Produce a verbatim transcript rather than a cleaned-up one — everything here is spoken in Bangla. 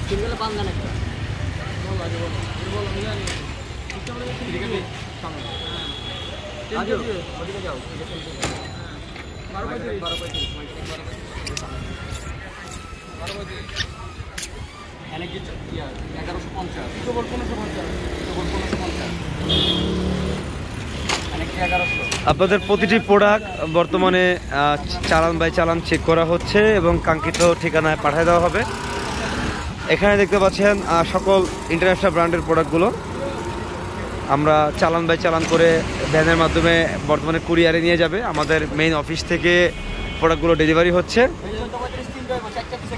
সিঙ্গেল পান দেন একটা বল আগে বল বল আমি জানি ঠিক আছে সামনে হ্যাঁ আজো ওদিকে যাও ঠিক আছে হ্যাঁ বারো পঁয়ত্রিশ বারো পঁয়ত্রিশ বারো পঁয়ত্রিশ এনে কি ইয়ার এগারোশো পঞ্চাশ তো বল পনেরোশো পঞ্চাশ তো বল পনেরোশো পঞ্চাশ এনে কি এগারোশো। আপনাদের প্রতিটি প্রোডাক্ট বর্তমানে চালান বাই চালান চেক করা হচ্ছে এবং কাঙ্ক্ষিত ঠিকানায় পাঠিয়ে দেওয়া হবে। এখানে দেখতে পাচ্ছেন সকল ইন্টারন্যাশনাল ব্র্যান্ডের প্রোডাক্টগুলো আমরা চালান বাই চালান করে ভ্যানের মাধ্যমে বর্তমানে কুরিয়ারে নিয়ে যাবে। আমাদের মেইন অফিস থেকে প্রোডাক্টগুলো ডেলিভারি হচ্ছে।